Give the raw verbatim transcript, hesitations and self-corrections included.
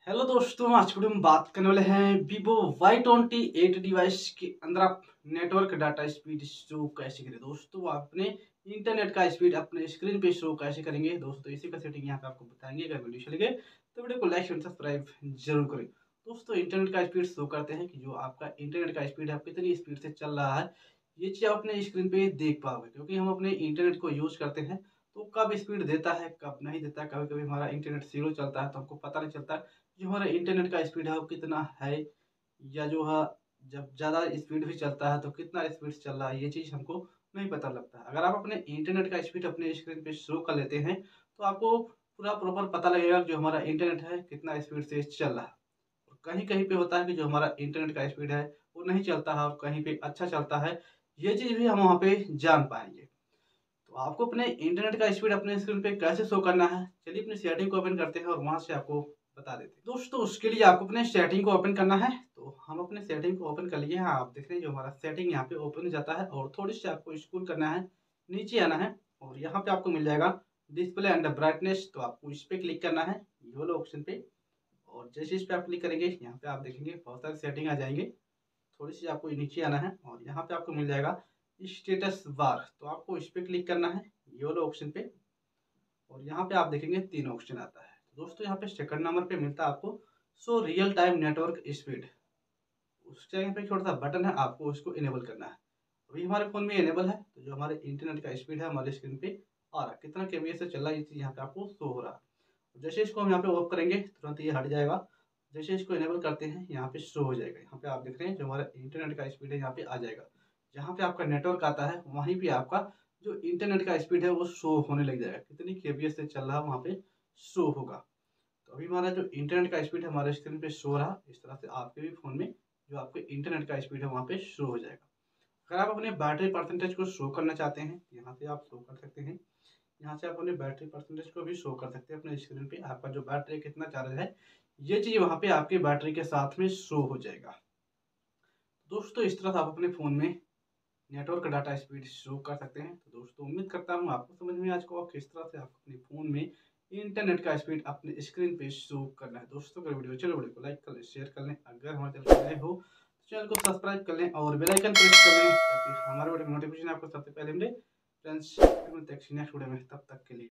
Hello दोस्तों, आज की वीडियो में बात करने वाले हैं Vivo Y twenty eight device के अंदर आप नेटवर्क डाटा स्पीड शो कैसे करें। दोस्तों अपने इंटरनेट का स्पीड अपने स्क्रीन पे शो कैसे करेंगे। दोस्तों इसी का सेटिंग यहाँ पे आपको बताएंगे। अगर वीडियो चले गए तो वीडियो को लाइक एंड सब्सक्राइब जरूर करें। दोस्तों इंटरनेट का स्पीड शो करते हैं कि जो आपका इंटरनेट का स्पीड है कितनी स्पीड से चल रहा है, ये चीज़ आप अपने स्क्रीन पे देख पाओगे, क्योंकि हम अपने इंटरनेट को यूज करते हैं तो कब स्पीड देता है कब नहीं देता। कभी कभी हमारा इंटरनेट जीरो चलता है तो हमको पता नहीं चलता जो हमारा इंटरनेट का स्पीड है वो कितना है, या जो है जब ज़्यादा स्पीड भी चलता है तो कितना स्पीड चल रहा है, ये चीज़ हमको नहीं पता लगता। अगर आप अपने इंटरनेट का स्पीड अपने स्क्रीन पे शो कर लेते हैं तो आपको पूरा प्रॉपर पता लगेगा कि जो हमारा इंटरनेट है कितना स्पीड से चल रहा है। और कहीं कहीं पे होता है कि जो हमारा इंटरनेट का स्पीड है वो नहीं चलता है और कहीं पे अच्छा चलता है, ये चीज़ भी हम वहाँ पे जान पाएंगे। तो आपको अपने इंटरनेट का स्पीड अपने स्क्रीन पे कैसे शो करना है, चलिए अपनी सेटिंग को ओपन करते हैं और वहां से आपको बता देते हैं। दोस्तों उसके लिए आपको अपने सेटिंग को ओपन करना है, तो हम अपने सेटिंग को ओपन कर लिए हैं। आप देख रहे हैं जो हमारा सेटिंग यहाँ पे ओपन हो जाता है और थोड़ी सी आपको स्क्रॉल करना है, नीचे आना है और यहाँ पे आपको मिल जाएगा डिस्प्ले एंड ब्राइटनेस। तो आपको इस पे क्लिक करना है, ये वाला ऑप्शन पे। और जैसे इस पे आप क्लिक करेंगे यहाँ पे आप देखेंगे बहुत सारे सेटिंग आ जाएंगे। थोड़ी सी आपको नीचे आना है और यहाँ पे आपको मिल जाएगा स्टेटस बार। तो आपको इस पे क्लिक करना है, ये वाला ऑप्शन पे। और यहाँ पे आप देखेंगे तीन ऑप्शन आता है। तो दोस्तों यहाँ पे सेकंड नंबर पे मिलता है आपको so real time network speed. उस जगह पे छोटा सा बटन है, आपको उसको इनेबल करना है। अभी हमारे फोन में इनेबल है तो जो हमारे इंटरनेट का स्पीड है हमारे स्क्रीन पे आ रहा है, कितना केबीएस से चल रहा है ये चीज़ यहाँ पे आपको शो हो रहा है। जैसे इसको हम यहाँ पे ऑफ करेंगे तुरंत ये हट जाएगा। जैसे इसको इनेबल करते हैं यहाँ पे शो हो जाएगा। यहाँ पे आप देख रहे हैं जो हमारा इंटरनेट का स्पीड है यहाँ पे आ जाएगा। जहाँ पे आपका नेटवर्क आता है वहीं पे आपका जो इंटरनेट का स्पीड है वो शो होने लग जाएगा, कितनी केबीएस से चल रहा है वहाँ पे शो होगा। तो अभी हमारा जो इंटरनेट का स्पीड है हमारे स्क्रीन पे शो रहा, इस तरह से आपके भी फ़ोन में जो आपके इंटरनेट का स्पीड है वहाँ पे शो हो जाएगा। अगर आप अपने बैटरी परसेंटेज को शो करना चाहते हैं यहाँ से आप शो कर सकते हैं। यहाँ से आप अपने बैटरी परसेंटेज को भी शो कर सकते हैं अपने स्क्रीन पे, आपका जो बैटरी कितना चार्ज है ये चीज़ वहाँ पे आपके बैटरी के साथ में शो हो जाएगा। दोस्तों इस तरह से आप अपने फ़ोन में नेटवर्क डाटा स्पीड शो कर सकते हैं। तो दोस्तों उम्मीद करता हूँ आपको समझ में आज को किस तरह से आप अपने फ़ोन में इंटरनेट का स्पीड अपने स्क्रीन पे शो करना है। दोस्तों अगर वीडियो चलो वीडियो को लाइक कर लें, शेयर कर लें। अगर हमारे चैनल पर नए हो तो चैनल को सब्सक्राइब कर लें और बेल आइकन प्रेस कर लें ताकि हमारे वीडियो नोटिफिकेशन आपको सबसे पहले मिले। फ्रेंड्स नेक्स्ट वीडियो में, तब तक के लिए।